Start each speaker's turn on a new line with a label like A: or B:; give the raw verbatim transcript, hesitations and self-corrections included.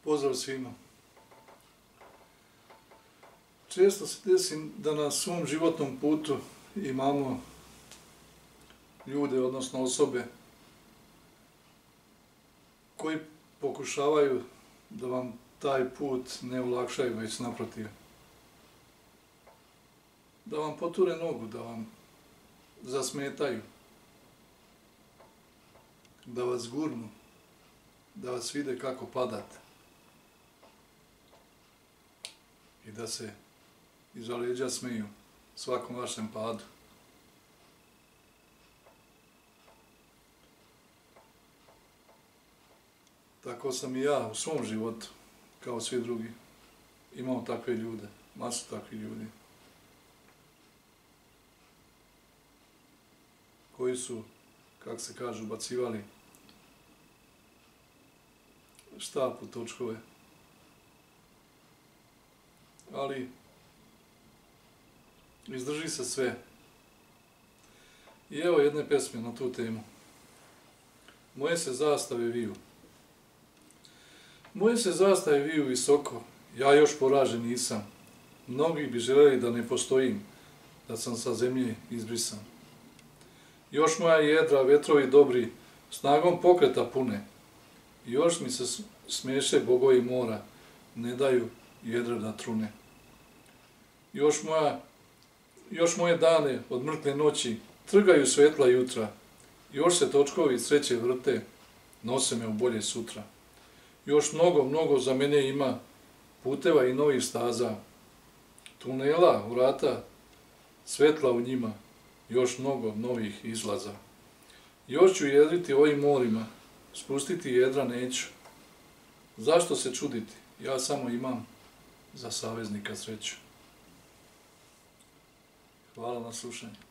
A: Pozdrav svima. Često se desi da na svom životnom putu imamo ljude, odnosno osobe, koji pokušavaju da vam taj put ne olakšaju, već naprotiv. Da vam poture nogu, da vam zasmetaju, da vas gurnu, da vas vide kako padate i da se iza leđa smiju svakom vašem padu. Tako sam i ja u svom životu, kao svi drugi, imao takve ljude, masu takvih ljudi, koji su, kako se kaže, ubacivali štap u točkove. Ali izdrži se sve. I evo jedne pesme na tu temu. Moje se zastave viju. Moje se zastave viju visoko, ja još poražen nisam. Mnogi bi željeli da ne postojim, da sam sa zemlje izbrisan. Još moja jedra, vetrovi dobri, snagom pokreta pune. Još mi se smeše bogovi mora, ne daju jedre da trune. Još, moja, još moje dane od mrtve noći trgaju svetla jutra. Još se točkovi sreće vrte, nose me u bolje sutra. Još mnogo, mnogo za mene ima puteva i novih staza, tunela, vrata, svetla u njima, još mnogo novih izlaza. Još ću jedriti ovim morima, spustiti jedra neću. Zašto se čuditi? Ja samo imam za saveznika sreću. Hvala na slušanju.